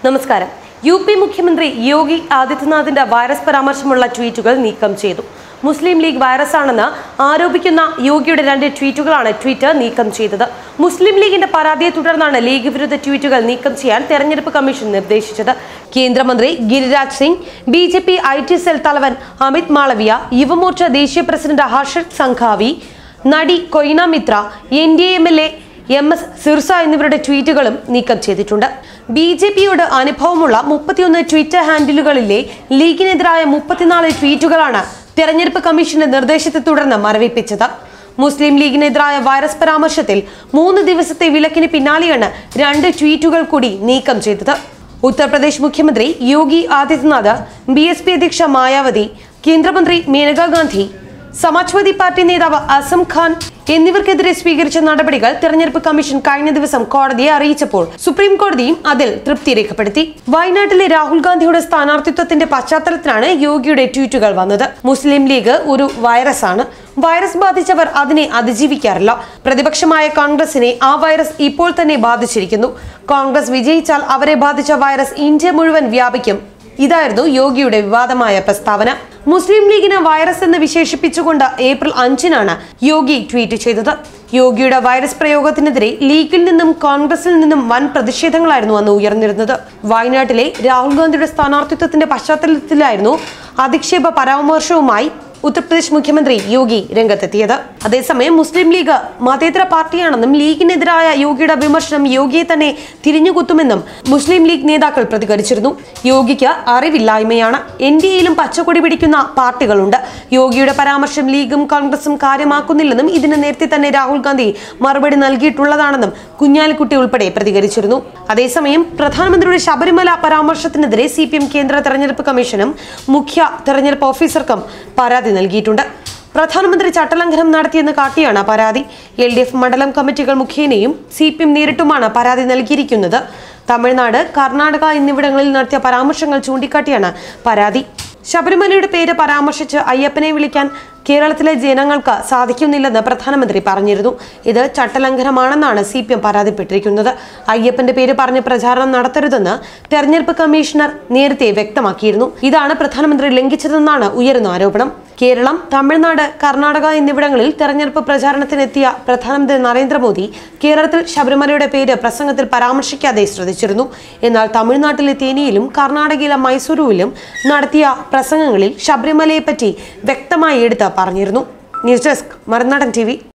നമസ്കാരം. യു.പി. മുഖ്യമന്ത്രി യോഗി ആദിത്യനാഥിന്റെ വൈറസ് പരാമർശമുള്ള ട്വീറ്റുകൾ നീക്കം ചെയ്തു. മുസ്ലിം ലീഗ് വൈറസാണെന്ന് ആരോപിക്കുന്ന യോഗിയുടെ 2 ട്വീറ്റുകളാണ് ട്വിറ്റർ നീക്കം ചെയ്തത്. മുസ്ലിം ലീഗിന്റെ പരാതിയെ തുടർന്നാണ് ലീഗ് വിരുദ്ധ ട്വീറ്റുകൾ നീക്കം ചെയ്യാൻ തെരഞ്ഞെടുപ്പ് കമ്മീഷൻ നിർദ്ദേശിച്ചത്. കേന്ദ്രമന്ത്രി Giriraj Singh, BJP. IT. Cell തലവൻ അമിത് മാളവിയ, യുവമോർച്ച ദേശീയ പ്രസിഡന്റ് ഹർഷദ് സംഘാവി, നടി Koena Mitra, NDA MLA MS. Sirsa എന്നിവരുടെ ട്വീറ്റുകളും നീക്കം ചെയ്തിട്ടുണ്ട്. ബി.ജെ.പിയോട് അനുഭവമുള്ള 31 ട്വിറ്റർ ഹാൻഡിലുകളിലെ ലീഗിനെതിരായ 34 ട്വീറ്റുകളാണ് തെരഞ്ഞെടുപ്പ് കമ്മീഷന്റെ നിർദ്ദേശത്തെ തുടർന്ന് മരവിപ്പിച്ചത്. മുസ്ലിം ലീഗിനെതിരായ വൈറസ് പരാമർശത്തിൽ 3 ദിവസത്തെ വിലക്കിന് പിന്നാലെയാണ് 2 ട്വീറ്റുകൾ കൂടി നീക്കം ചെയ്തത്. ഉത്തർപ്രദേശ് മുഖ്യമന്ത്രി യോഗി ആദിത്യനാഥ്, ബി.എസ്.പി. അധ്യക്ഷ മായാവതി, കേന്ദ്രമന്ത്രി മേനകാ ഗാന്ധി, സമാജ്വാദി പാർട്ടി നേതാവ് അസം ഖാൻ എന്നിവർക്കെതിരെ സ്വീകരിച്ച നടപടികൾ തെരഞ്ഞെടുപ്പ് കമ്മീഷൻ കഴിഞ്ഞ ദിവസം കോടതിയെ അറിയിച്ചപ്പോൾ സുപ്രീം കോടതിയും അതിൽ തൃപ്തി രേഖപ്പെടുത്തി. വയനാട്ടിലെ രാഹുൽ ഗാന്ധിയുടെ സ്ഥാനാർത്ഥിത്വത്തിന്റെ പശ്ചാത്തലത്തിലാണ് യോഗിയുടെ ട്വീറ്റുകൾ വന്നത്. മുസ്ലിം ലീഗ് ഒരു വൈറസാണ്. വൈറസ് ബാധിച്ചവർ അതിനെ അതിജീവിക്കാറില്ല. പ്രതിപക്ഷമായ കോൺഗ്രസിനെ ആ വൈറസ് ഇപ്പോൾ തന്നെ ബാധിച്ചിരിക്കുന്നു. കോൺഗ്രസ് വിജയിച്ചാൽ അവരെ ബാധിച്ച വൈറസ് ഇന്ത്യ മുഴുവൻ വ്യാപിക്കും. ഇതായിരുന്നു യോഗിയുടെ വിവാദമായ പ്രസ്താവന. മുസ്ലിം ലീഗിന് വൈറസ് എന്ന് വിശേഷിപ്പിച്ചുകൊണ്ട് ഏപ്രിൽ 5-നാണ് യോഗി ട്വീറ്റ് ചെയ്തത്. യോഗിയുടെ വൈറസ് പ്രയോഗത്തിനെതിരെ ലീഗിൽ നിന്നും കോൺഗ്രസിൽ നിന്നും വൻ പ്രതിഷേധങ്ങളായിരുന്നു അന്ന് ഉയർന്നിരുന്നത്. വയനാട്ടിലെ രാഹുൽ ഗാന്ധിയുടെ സ്ഥാനാർത്ഥിത്വത്തിന്റെ പശ്ചാത്തലത്തിലായിരുന്നു അധിക്ഷേപ പരാമർശവുമായി ഉത്തർപ്രദേശ് മുഖ്യമന്ത്രി യോഗി രംഗത്തെത്തിയത്. അതേസമയം മുസ്ലിം ലീഗ് മതേതര പാർട്ടിയാണെന്നും ലീഗിനെതിരായ യോഗിയുടെ വിമർശനം യോഗിയെ തന്നെ തിരിഞ്ഞുകുത്തുമെന്നും മുസ്ലിം ലീഗ് നേതാക്കൾ പ്രതികരിച്ചിരുന്നു. യോഗിക്ക് അറിവില്ലായ്മയാണ്. എൻ.ഡി.എയിലും പച്ചക്കൊടി പിടിക്കുന്ന പാർട്ടികളുണ്ട്. യോഗിയുടെ പരാമർശം ലീഗും കോൺഗ്രസും കാര്യമാക്കുന്നില്ലെന്നും ഇതിന് നേരത്തെ തന്നെ രാഹുൽ ഗാന്ധി മറുപടി നൽകിയിട്ടുള്ളതാണെന്നും കുഞ്ഞാലിക്കുട്ടി ഉൾപ്പെടെ പ്രതികരിച്ചിരുന്നു. അതേസമയം പ്രധാനമന്ത്രിയുടെ ശബരിമല പരാമർശത്തിനെതിരെ CPM കേന്ദ്ര തെരഞ്ഞെടുപ്പ് കമ്മീഷനും മുഖ്യ തെരഞ്ഞെടുപ്പ് ഓഫീസർക്കും പരാതി നൽകിയിട്ടുണ്ട്. പ്രധാനമന്ത്രി ചട്ടലംഘനം നടത്തിയെന്ന് കാട്ടിയാണ് പരാതി. LDF മണ്ഡലം കമ്മിറ്റികൾ മുഖേനയും CPM നേരിട്ടുമാണ് പരാതി നൽകിയിരിക്കുന്നത്. തമിഴ്നാട്, കർണാടക എന്നിവിടങ്ങളിൽ നടത്തിയ പരാമർശങ്ങൾ ചൂണ്ടിക്കാട്ടിയാണ് പരാതി. ശബരിമലയുടെ പേര് പരാമർശിച്ച് അയ്യപ്പനെ വിളിക്കാൻ കേരളത്തിലെ ജനങ്ങൾക്ക് സാധിക്കുന്നില്ലെന്ന് പ്രധാനമന്ത്രി പറഞ്ഞിരുന്നു. ഇത് ചട്ടലംഘനമാണെന്നാണ് CPM പരാതിപ്പെട്ടിരിക്കുന്നത്. അയ്യപ്പന്റെ പേര് പറഞ്ഞ് പ്രചാരണം നടത്തരുതെന്ന് തെരഞ്ഞെടുപ്പ് കമ്മീഷണർ നേരത്തെ വ്യക്തമാക്കിയിരുന്നു. ഇതാണ് പ്രധാനമന്ത്രി ലംഘിച്ചതെന്നാണ് ഉയരുന്ന ആരോപണം. കേരളം, തമിഴ്നാട്, കർണാടക എന്നിവിടങ്ങളിൽ തെരഞ്ഞെടുപ്പ് പ്രചാരണത്തിനെത്തിയ പ്രധാനമന്ത്രി നരേന്ദ്രമോദി കേരളത്തിൽ ശബരിമലയുടെ പേര് പ്രസംഗത്തിൽ പരാമർശിക്കാതെ ശ്രദ്ധിച്ചിരുന്നു. എന്നാൽ തമിഴ്നാട്ടിലെ തേനിയിലും കർണാടകയിലെ മൈസൂരുവിലും നടത്തിയ പ്രസംഗങ്ങളിൽ ശബരിമലയെപ്പറ്റി വ്യക്തമായി എടുത്ത് പറഞ്ഞിരുന്നു. News desk, Marunadan TV.